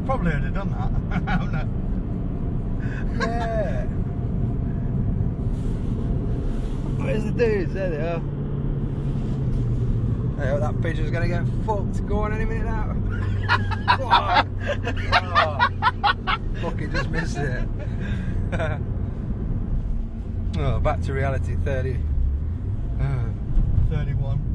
Probably would have done that. I don't know. Yeah. Where's the dudes? There they are. Hey, that pigeon's gonna get fucked. Go on any minute now. Go on. Oh. Fucking just missed it. Oh, back to reality. 30. 31.